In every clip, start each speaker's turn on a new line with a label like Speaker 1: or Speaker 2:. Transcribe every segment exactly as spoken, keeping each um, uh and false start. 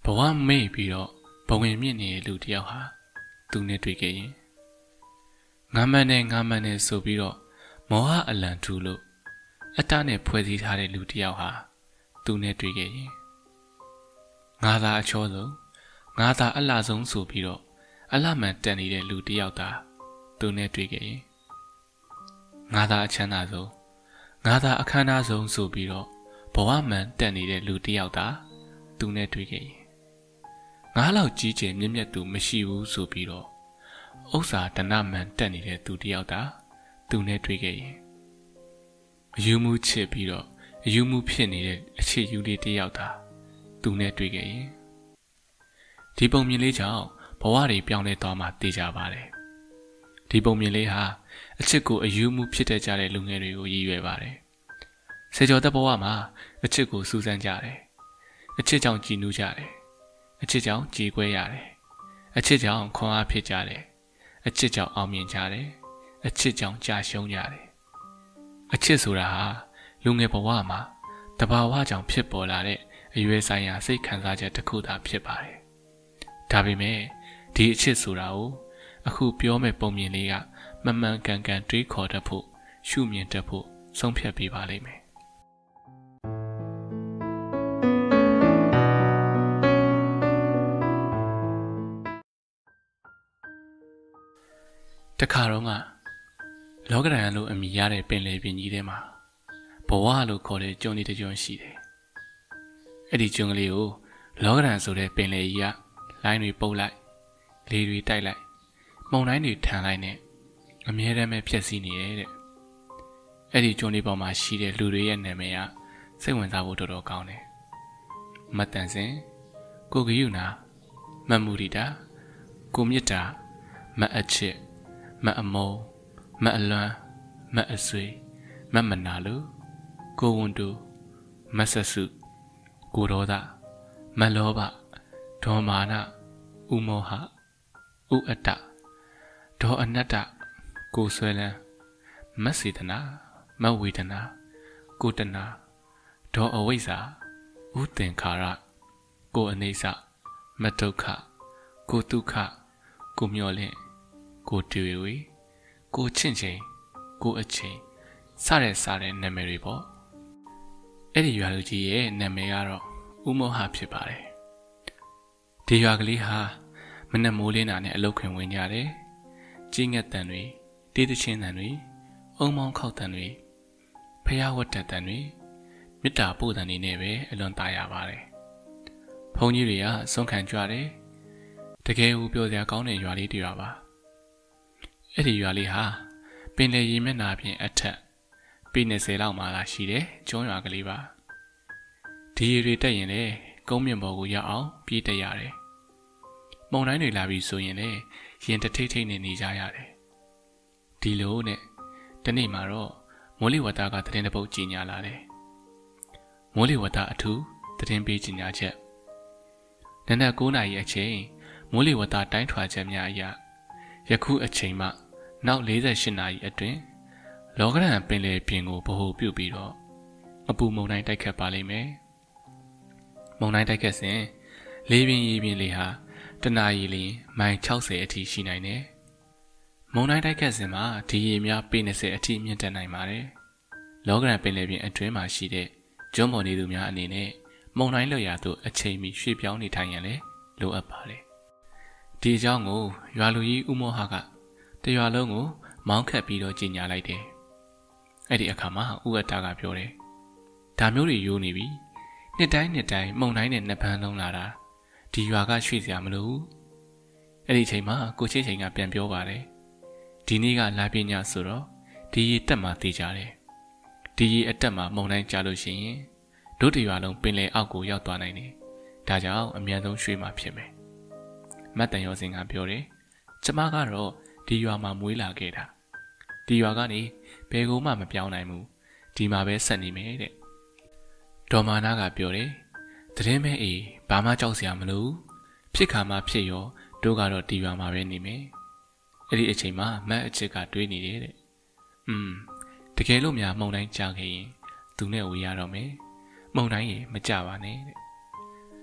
Speaker 1: ဝမေ့ပြီးတော့ဘဝင်မြင့်နေတဲ့လူတယောက်ဟာသူနဲ့တွေ့ခဲ့ရင်ငါမန်နဲ့ငါမန်နဲ့ဆိုပြီးတော့မောဟအလံထူလို့အတ္တနဲ့ဖွဲ့စည်းထားတဲ့လူတယောက်ဟာသူနဲ့တွေ့ခဲ့ရင်ငါသာအချောဆုံးငါသာအလှဆုံးဆိုပြီးတော့အလှမှန်တန်နေတဲ့လူတယောက်သာသူနဲ့တွေ့ခဲ့ရင်ငါသာအချမ်းသာဆုံးငါသာအခမ်းအနားဆုံးဆိုပြီးတော့ဘဝမှန်တန်နေတဲ့လူတယောက်သာသူနဲ့တွေ့ခဲ့ရင်ငါလောက်ကြီးကျယ်မြင့်မြတ်သူမရှိဘူးဆိုပြီးတော့ဥစ္စာတဏမှန်တက်နေတဲ့သူတယောက်သာသူနဲ့တွေ့ခဲ့ရင်အယူမှုချစ်ပြီးတော့အယူမှုဖြစ်နေတဲ့အခြေယူလေးတယောက်သာသူနဲ့တွေ့ခဲ့ရင်ဒီပုံမြင်လေးကြောင့်ဘဝတွေပြောင်းလဲသွားမှသိကြပါတယ်ဒီပုံမြင်လေးဟာအချစ်ကိုအယူမှုဖြစ်တတ်ကြတဲ့လူငယ်တွေကိုရည်ရွယ်ပါတယ်စေကျော်သက်ဘဝမှာအချစ်ကိုစူးစမ်းကြတယ်အချစ်ကြောင့်ကြည်နူးကြတယ်အချစ်ကြောင့်ကြည်ကွဲရတယ်အချစ်ကြောင့်ခွန်အားဖြစ်ကြတယ်အချစ်ကြောင့်အောင်မြင်ကြတယ်အချစ်ကြောင့်ကြာရှုံးကြတယ်အချစ်ဆိုတာဟာလူငယ်ဘဝမှာတဘာဝကြောင့်ဖြစ်ပေါ်လာတဲ့အရွယ်ဆိုင်ရာစိတ်ခံစားချက်တစ်ခုသာဖြစ်ပါတယ်ဒါပေမဲ့ဒီအချစ်ဆိုတာကိုအခုပြောမဲ့ပုံမြင်လေးကမမှန်ကန်ကန်တွေးခေါ်တတ်ဖို့ရှုမြင်တတ်ဖို့ဆုံးဖြတ်ပေးပါလိမ့်မယ်တခါတော့ကလောကဓာတ်လို့အမည်ရတဲ့ပင်လယ်ပြင်ကြီးထဲမှာဘဝလို့ခေါ်တဲ့ကျွန်းလေးတစ်ကျွန်းရှိတယ်။အဲ့ဒီကျွန်းကလေးကိုလောကဓာတ်ဆိုတဲ့ပင်လယ်ကြီးကလိုင်းတွေပုတ်လိုက်လေတွေတိုက်လိုက်မုန်တိုင်းတွေထန်လိုက်နဲ့အမြဲတမ်းပဲဖြက်စီးနေရတဲ့။အဲ့ဒီကျွန်းလေးပေါ်မှာရှိတဲ့လူတွေရဲ့နာမည်ကစိတ်ဝင်စားဖို့တော်တော်ကောင်းတယ်။မတ်တန်စင်ကိုဂယုနာမတ်မူရီတာကိုမြတ်တာမတ်အချစ်မတ်အမုံမတ်အလွမ်းမတ်အဆွေမတ်မနာလူကိုဝန်တူမတ်ဆဆုကိုရောဒမတ်လောဘဒေါမာနဥမောဟဥအတ္တဒေါအနတ္တကိုဆွဲလန်းမတ်စေတနာမတ်ဝေဒနာကိုတနာဒေါအဝိဇ္ဇာဥသင်္ခါရကိုအနိစ္စမတ်ဒုက္ခကိုဒုက္ခကိုမျောလင့်ကိုတွေ့ဝေကိုချင့်ချိန်ကိုအချိန်စတဲ့စတဲ့နာမည်တွေပေါ့အဲ့ဒီရွာလူကြီးရဲ့နာမည်ကတော့ဥမောဟဖြစ်ပါတယ်ဒီရွာကလေးဟာမနက်မိုးလင်းတာနဲ့အလုတ်ခွင်ဝင်ကြတယ်ကြီးငက်တန်တွေတေးသချင်းတန်တွေအုံမောင်းခောက်တန်တွေဖျားဝတ်တတန်တွေမေတ္တာပို့တန်တွေနဲ့ပဲအလွန်ตายရပါတယ်ဘုန်းကြီးတွေကဆုံးခံကြတယ်တကယ်ကိုပြောစရာကောင်းတဲ့ရွာလေးတရွာပါအဲ့ဒီရွာလေးဟာပင်လယ်ရေမျက်နှာပြင်အထက်ပေ၂၀လောက်မှလာရှိတယ်ကျွန်းရွာကလေးပါဒီရေတွေတက်ရင်လေကုန်းမြင့်ပေါ်ကိုရောက်အောင်ပြေးတက်ရတယ်မုန်တိုင်းတွေလာပြီးဆိုရင်လေရင်တထိတ်ထိတ်နဲ့နေကြရတယ်ဒီလိုနဲ့ဒီနေ့မှာတော့မိုးလေဝသကသတင်းတစ်ပုဒ်ကြီးညာလာတယ်မိုးလေဝသအထူးသတင်းပေးကြီးညာချက်နနက်၉နာရီအချိန်မိုးလေဝသတိုင်းထွာချက်များအရယခုအချိန်မှနောက်၄၈နာရီအတွင်းလောကဓာတ်ပင်လယ်ပြင်ကိုဗဟိုပြုပြီးတော့အပူမုန်တိုင်းတိုက်ခတ်ပါလိမ့်မယ်။မုန်တိုင်းတိုက်ခတ်စဉ်လေပြင်းရေပြင်းလေဟာတနာရီလျင်မိုင်၆၀အထိရှိနိုင်တယ်။မုန်တိုင်းတိုက်ခတ်စဉ်မှာဒီရေများပေ၂၀အထိမြင့်တက်နိုင်ပါတယ်။လောကဓာတ်ပင်လယ်ပြင်အတွင်းမှာရှိတဲ့ကျွန်းပေါ်နေသူများအနေနဲ့မုန်တိုင်းလွတ်ရာသို့အချိန်မီရွှေ့ပြောင်းနေထိုင်ရန်လည်းလိုအပ်ပါတယ်။ဒီအကြောင်းကိုရွာလူကြီးဥမောဟကတရွာလုံးကိုမောင်းခတ်ပြီးတော့ကြီးညာလိုက်တယ်။အဲ့ဒီအခါမှာဥအတ္တကပြောတယ်။ဒါမျိုးတွေယိုးနေပြီ။နှစ်တိုင်းနှစ်တိုင်းမုန်တိုင်းနဲ့နှစ်ပန်းလုံးလာတာဒီရွာကရွှေ့စရာမလိုဘူး။အဲ့ဒီအချိန်မှာကိုချင်းချင်းကပြန်ပြောပါတယ်။ဒီနေ့ကလာပညာဆိုတော့ဒီရေတက်မှသိကြတယ်။ဒီရေအတက်မှမုန်တိုင်းကြာလို့ရှိရင်တို့တရွာလုံးပင်လယ်အောက်ကိုရောက်သွားနိုင်တယ်။ဒါကြောင့်အမြန်ဆုံးရွှေ့မှဖြစ်မယ်။မတ်တန်ရောစင်ကပြောတယ်။ကျမကတော့ဒီရွာမှာမွေးလာခဲ့တာဒီရွာကနေဘယ်ကိုမှမပြောင်းနိုင်ဘူးဒီမှာပဲဆက်နေမယ်တဲ့ဒေါမာနာကပြောတယ်သတင်းမဲအေးဘာမှကြောက်စရာမလိုဖြစ်ခါမှဖြစ်ရောတို့ကတော့ဒီရွာမှာပဲနေမယ်အဲ့ဒီအချိန်မှာမတ်အချစ်ကတွေးနေတယ်တဲ့อืมတကယ်လို့များမုံတိုင်းကြာခဲ့ရင်သူနဲ့ဝေးရတော့မယ်မုံတိုင်းရေမကြပါနဲ့တဲ့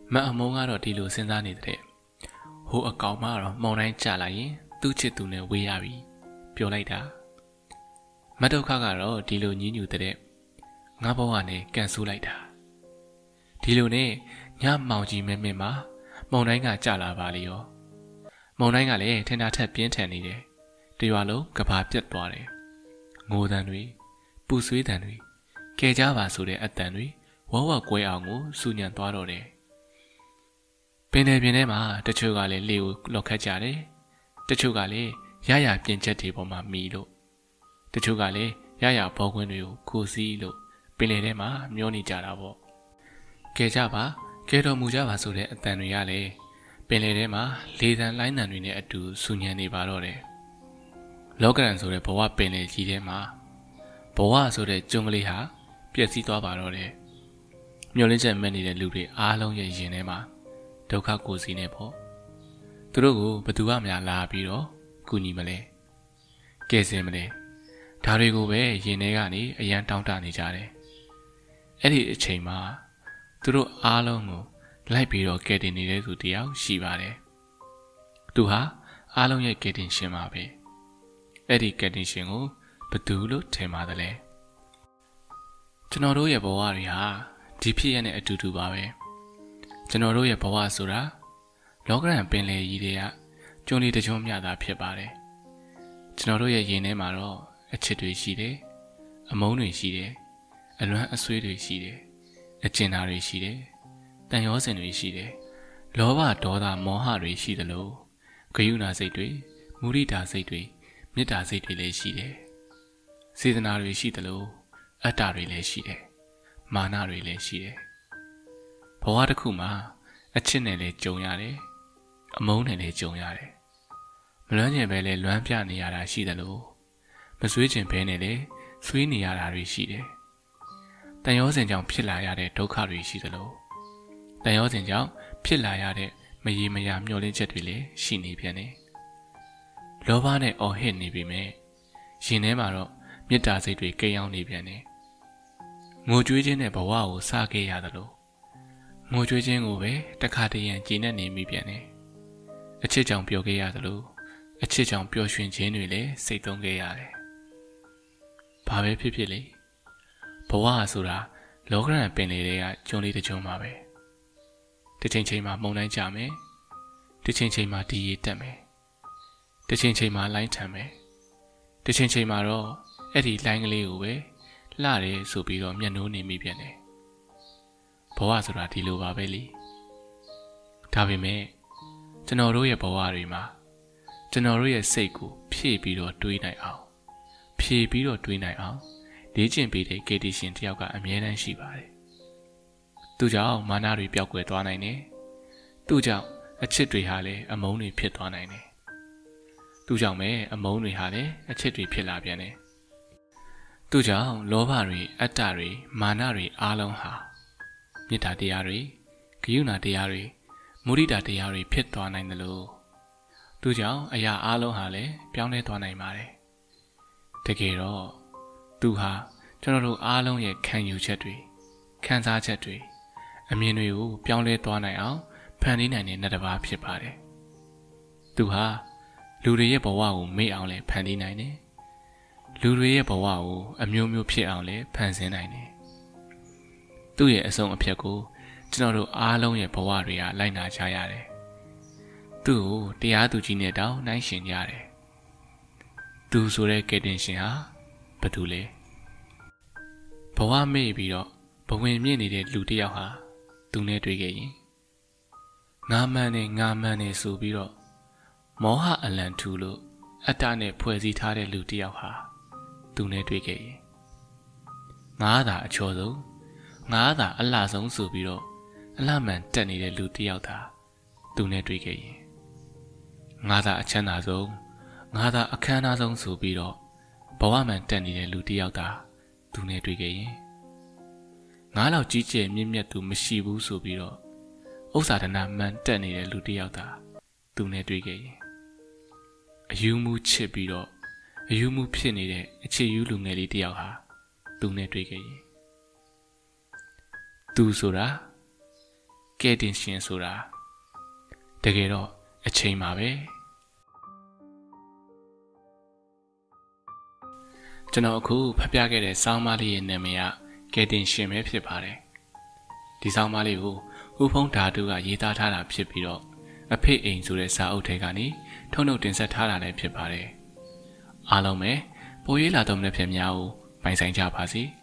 Speaker 1: မအမုံကတော့ဒီလိုစဉ်းစားနေတဲ့ဟိုအကောင်မတော့မုံတိုင်းကြလာရင်သူ့ချစ်သူနဲ့ဝေးရပြီပြောလိုက်တာမဒုက္ခကတော့ဒီလိုညှဉ်းညူတဲ့ငါဘဝနဲ့ကန်ဆူးလိုက်တာဒီလိုနဲ့ညမောင်ကြီးမဲမဲမှာမုံတိုင်းကကြလာပါလေရောမုံတိုင်းကလည်းထင်တာထက်ပြင်းထန်နေတယ်တရွာလုံးကဘာပြတ်သွားတယ်ငိုတန်တွေပူဆွေးတန်တွေကဲကြပါဆိုတဲ့အတန်တွေဝဝကွဲအောင်ကိုစူညံသွားတော့တယ်ပင်နယ်ပြင်ထဲမှာတချို့ကလည်းလေကိုလောက်ခတ်ကြတယ်တချို့ကလည်းရရပြင်ချက်တွေပေါ်မှာမီလို့တချို့ကလည်းရရဘောကွင်းတွေကိုခိုးစီးလို့ပင်လယ်ထဲမှာမျောနေကြတာပေါ့ကဲကြပါကဲတော်မူကြပါဆိုတဲ့အတန်တွေကလည်းပင်လယ်ထဲမှာလေသံလိုင်းသံတွေနဲ့အတူစူညံနေပါတော့တယ်လောကရန်ဆိုတဲ့ဘဝပင်လယ်ကြီးထဲမှာဘဝဆိုတဲ့ကျွန်းကလေးဟာပျက်စီးသွားပါတော့တယ်မျောလင်းချက်မဲ့နေတဲ့လူတွေအားလုံးရဲ့ရင်ထဲမှာဒုက္ခကိုယ်စီနေပေါ့သူတို့ကိုဘသူကမှလာပြီးတော့ကူညီမလဲကဲစင်မလဲဒါတွေကိုပဲရင်ထဲကနေအရန်တောင်းတနေကြတယ်အဲ့ဒီအချိန်မှာသူတို့အားလုံးကိုလိုက်ပြီးတော့ကဲတင်နေတဲ့သူတယောက်ရှိပါတယ်သူဟာအားလုံးရဲ့ကဲတင်ရှင်ပါပဲအဲ့ဒီကဲတင်ရှင်ကိုဘသူလို့ထင်ပါတယ်လဲကျွန်တော်တို့ရဲ့ဘဝတွေဟာဒီဖြစ်ရတဲ့အတူတူပါပဲကျွန်တော်တို့ရဲ့ဘဝဆိုတာလောကရန်ပင်လယ်ကြီးတွေကကျွန်းလေးတစ်ကျွန်းမြတာဖြစ်ပါတယ်ကျွန်တော်တို့ရဲ့ရင်ထဲမှာတော့အချစ်တွေရှိတယ်အမုန်းတွေရှိတယ်အလွမ်းအဆွေးတွေရှိတယ်အကျဉ်းသားတွေရှိတယ်တန်ရောစင်တွေရှိတယ်လောဘဒေါသမောဟတွေရှိတယ်လို့ဂယုဏစိတ်တွေမုဒိတာစိတ်တွေမေတ္တာစိတ်တွေလည်းရှိတယ်စေတနာတွေရှိတယ်လို့အတ္တတွေလည်းရှိတယ်မာနတွေလည်းရှိတယ်ဘဝတစ်ခုမှာအချစ်နဲ့လည်းကြုံရတယ်အမုန်းနဲ့လည်းကြုံရတယ်မလွမ်းကျင်ပဲလည်းလွမ်းပြနေရတာရှိတယ်လို့မဆွေးကျင်ပဲနဲ့လည်းဆွေးနေရတာတွေရှိတယ်တန်ရောစင်ကြောင့်ဖြစ်လာရတဲ့ဒုက္ခတွေရှိတယ်လို့တန်ရောစင်ကြောင့်ဖြစ်လာရတဲ့မရေမရာမျောလင်းချက်တွေလည်းရှိနေပြန်တယ်လောဘနဲ့အော်ဟစ်နေပြီမဲ့ရင်ထဲမှာတော့မေတ္တာစိတ်တွေကိန်းအောင်နေပြန်တယ်ငိုကြွေးခြင်းနဲ့ဘဝကိုစခဲ့ရတယ်လို့ငိုကြွေးခြင်းကိုပဲတခါတရံကြည်နဲ့နေမိပြန်တယ်အချစ်ကြောင့်ပျော်ခဲ့ရတယ်လို့အချစ်ကြောင့်ပျော်ရွှင်ခြင်းတွေလည်းစိတ်သုံးခဲ့ရတယ်ဘာပဲဖြစ်ဖြစ်လေဘဝဆိုတာလောကရန်ပင်လေတွေကကျွန်းလေးတစ်ကျွန်းပါပဲတစ်ချိန်ချိန်မှာမုန်တိုင်းကြမယ်တစ်ချိန်ချိန်မှာဒီရေတက်မယ်တစ်ချိန်ချိန်မှာလိုင်းထန်မယ်တစ်ချိန်ချိန်မှာတော့အဲ့ဒီလိုင်းကလေးကိုပဲလှတယ်ဆိုပြီးတော့မျက်နှိုးနေမိပြန်တယ်ဘဝဆိုတာဒီလိုပါပဲလေဒါပေမဲ့ကျွန်တော်တို့ရဲ့ဘဝတွေမှာကျွန်တော်တို့ရဲ့စိတ်ကိုဖြည့်ပြီးတော့တွေးနိုင်အောင်ဖြည့်ပြီးတော့တွေးနိုင်အောင်လေ့ကျင့်ပေးတဲ့ကေတီရှင်တယောက်ကအမြဲတမ်းရှိပါတယ်သူကြောင့်မာနတွေပျောက်ကွယ်သွားနိုင်တယ်သူကြောင့်အချစ်တွေဟာလည်းအမုန်းတွေဖြစ်သွားနိုင်တယ်သူကြောင့်ပဲအမုန်းတွေဟာလည်းအချစ်တွေဖြစ်လာပြန်တယ်သူကြောင့်လောဘတွေအတ္တတွေမာနတွေအားလုံးဟာမေတ္တာတရားတွေကရုဏာတရားတွေမုဒိတာတရားတွေဖြစ်သွားနိုင်တယ်လို့သူကြောင့်အရာအားလုံးဟာလည်းပြောင်းလဲသွားနိုင်ပါတယ်တကယ်တော့သူဟာကျွန်တော်တို့အားလုံးရဲ့ခံယူချက်တွေခံစားချက်တွေအမြင်တွေကိုပြောင်းလဲသွားနိုင်အောင်ဖန်တီးနိုင်တဲ့နတ်တစ်ပါးဖြစ်ပါတယ်သူဟာလူတွေရဲ့ဘဝကိုမေ့အောင်လည်းဖန်တီးနိုင်တယ်လူတွေရဲ့ဘဝကိုအမျိုးမျိုးဖြစ်အောင်လည်းဖန်ဆင်းနိုင်တယ်သူ့ရဲ့အဆုံးအဖြတ်ကိုကျွန်တော်တို့အားလုံးရဲ့ဘဝတွေကလိုက်နာကြရတယ်သူ့ကိုတရားသူကြီးနဲ့တောင်နှိုင်းယှဉ်ကြတယ်သူဆိုတဲ့ကယ်တင်ရှင်ဟာဘယ်သူလဲဘဝမေ့ပြီးတော့ဘဝင်မြင့်နေတဲ့လူတစ်ယောက်ဟာသူနဲ့တွေ့ခဲ့ရင်ငါမှန်နေငါမှန်နေဆိုပြီးတော့မောဟအလံထူလို့အတ္တနဲ့ဖွဲ့စည်းထားတဲ့လူတစ်ယောက်ဟာသူနဲ့တွေ့ခဲ့ရင်ငါသာအချော်ဆုံးငါသာအလှဆုံးဆိုပြီးတော့အလှမှန်တက်နေတဲ့လူတစ်ယောက်သာသူနဲ့တွေ့ခဲ့ရင်ငါသာအချမ်းသာဆုံးငါသာအခမ်းအနားဆုံးဆိုပြီးတော့ဘဝမှန်တက်နေတဲ့လူတစ်ယောက်သာသူနဲ့တွေ့ခဲ့ရင်ငါလောက်ကြီးကျယ်မြင့်မြတ်သူမရှိဘူးဆိုပြီးတော့ဥစ္စာဒနာမှန်တက်နေတဲ့လူတစ်ယောက်သာသူနဲ့တွေ့ခဲ့ရင်အယူမှုချစ်ပြီးတော့အယူမှုဖြစ်နေတဲ့အခြေယူလူငယ်လေးတစ်ယောက်ဟာသူနဲ့တွေ့ခဲ့ရင်သူဆိုတာကဲတင်ရှင်ဆိုတာတကယ်တော့အချိန်ပါပဲကျွန်တော်အခုဖတ်ပြခဲ့တဲ့စောင်းမလေးရဲ့နာမည်ကကဲတင်ရှင်ပဲဖြစ်ပါတယ်ဒီစောင်းမလေးကိုဦးဖုံးဓာတုကရေးသားထားတာဖြစ်ပြီးတော့အဖေအိမ်ဆိုတဲ့စာအုပ်ထဲကနေထုတ်နှုတ်တင်ဆက်ထားတာလည်းဖြစ်ပါတယ်အားလုံးပဲပိုရေးလာတော့မတဲ့ဖြစ်များကိုပိုင်ဆိုင်ကြပါစေ